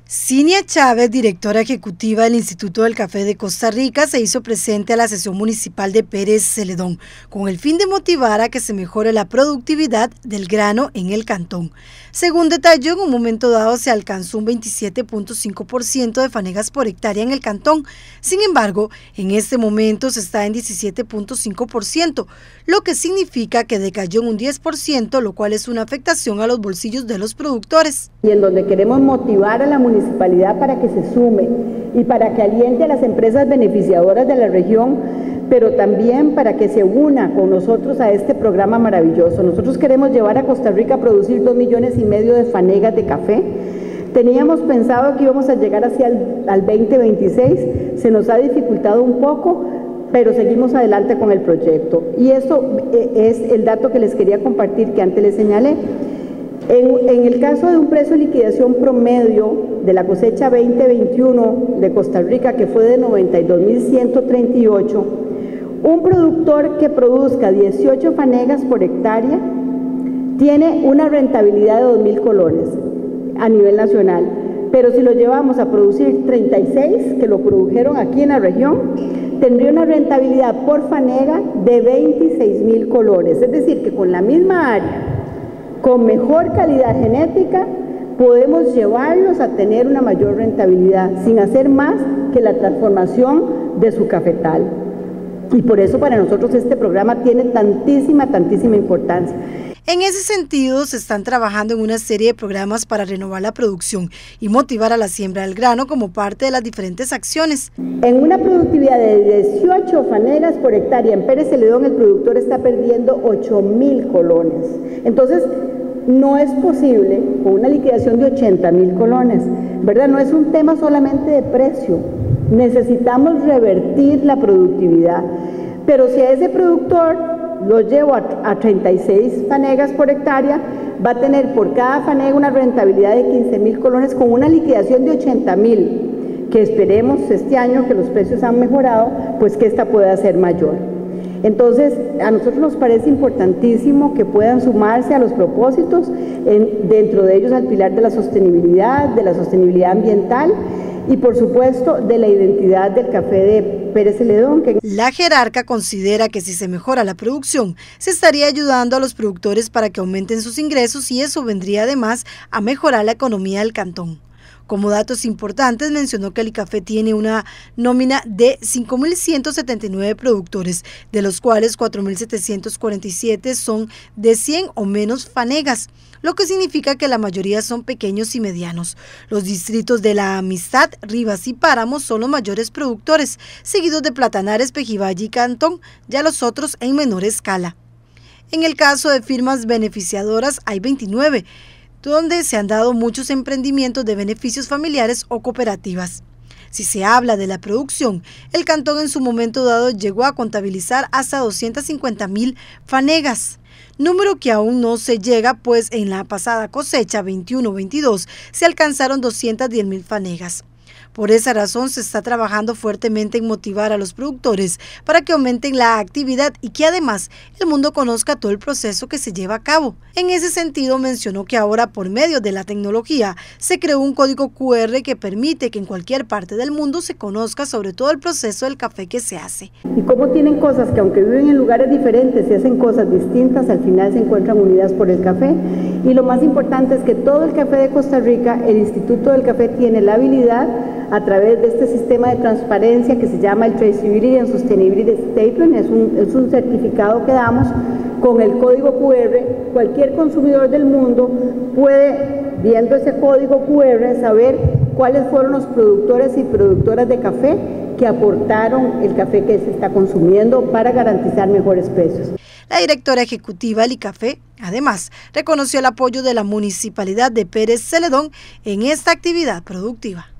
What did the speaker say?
Cinia Chávez, directora ejecutiva del Instituto del Café de Costa Rica, se hizo presente a la sesión municipal de Pérez Celedón con el fin de motivar a que se mejore la productividad del grano en el cantón. Según detalló, en un momento dado se alcanzó un 27.5% de fanegas por hectárea en el cantón. Sin embargo, en este momento se está en 17.5%, lo que significa que decayó en un 10%, lo cual es una afectación a los bolsillos de los productores. Y en donde queremos motivar a la municipalidad para que se sume y para que aliente a las empresas beneficiadoras de la región, pero también para que se una con nosotros a este programa maravilloso. Nosotros queremos llevar a Costa Rica a producir 2,5 millones de fanegas de café. Teníamos pensado que íbamos a llegar hacia al 2026, se nos ha dificultado un poco, pero seguimos adelante con el proyecto. Y eso es el dato que les quería compartir, que antes les señalé. En el caso de un precio de liquidación promedio de la cosecha 2021 de Costa Rica, que fue de 92.138, un productor que produzca 18 fanegas por hectárea tiene una rentabilidad de 2,000 colones a nivel nacional. Pero si lo llevamos a producir 36, que lo produjeron aquí en la región, tendría una rentabilidad por fanega de 26,000 colones. Es decir, que con la misma área, con mejor calidad genética, podemos llevarlos a tener una mayor rentabilidad sin hacer más que la transformación de su cafetal. Y por eso para nosotros este programa tiene tantísima importancia. En ese sentido, se están trabajando en una serie de programas para renovar la producción y motivar a la siembra del grano como parte de las diferentes acciones. En una productividad de 18 fanegas por hectárea en Pérez Celedón, el productor está perdiendo 8,000 colones. Entonces, no es posible con una liquidación de 80,000 colones, ¿verdad? No es un tema solamente de precio. Necesitamos revertir la productividad. Pero si a ese productor lo llevo a 36 fanegas por hectárea, va a tener por cada fanega una rentabilidad de 15,000 colones con una liquidación de 80,000, que esperemos este año que los precios han mejorado, pues que esta pueda ser mayor. Entonces, a nosotros nos parece importantísimo que puedan sumarse a los propósitos, dentro de ellos al pilar de la sostenibilidad ambiental y por supuesto de la identidad del café de Pérez Celedón. La jerarca considera que si se mejora la producción, se estaría ayudando a los productores para que aumenten sus ingresos y eso vendría además a mejorar la economía del cantón. Como datos importantes, mencionó que el café tiene una nómina de 5.179 productores, de los cuales 4.747 son de 100 o menos fanegas, lo que significa que la mayoría son pequeños y medianos. Los distritos de La Amistad, Rivas y Páramos son los mayores productores, seguidos de Platanares, Pejivalle y Cantón, ya los otros en menor escala. En el caso de firmas beneficiadoras hay 29, donde se han dado muchos emprendimientos de beneficios familiares o cooperativas. Si se habla de la producción, el cantón en su momento dado llegó a contabilizar hasta 250,000 fanegas, número que aún no se llega, pues en la pasada cosecha 21-22 se alcanzaron 210,000 fanegas. Por esa razón se está trabajando fuertemente en motivar a los productores para que aumenten la actividad y que además el mundo conozca todo el proceso que se lleva a cabo. En ese sentido mencionó que ahora por medio de la tecnología se creó un código QR que permite que en cualquier parte del mundo se conozca sobre todo el proceso del café que se hace. Y cómo tienen cosas que aunque viven en lugares diferentes y hacen cosas distintas, al final se encuentran unidas por el café. Y lo más importante es que todo el café de Costa Rica, el Instituto del Café tiene la habilidad a través de este sistema de transparencia que se llama el Traceability and Sustainability Statement, es un certificado que damos con el código QR. Cualquier consumidor del mundo puede, viendo ese código QR, saber cuáles fueron los productores y productoras de café que aportaron el café que se está consumiendo para garantizar mejores precios. La directora ejecutiva del ICAFE, además, reconoció el apoyo de la Municipalidad de Pérez Celedón en esta actividad productiva.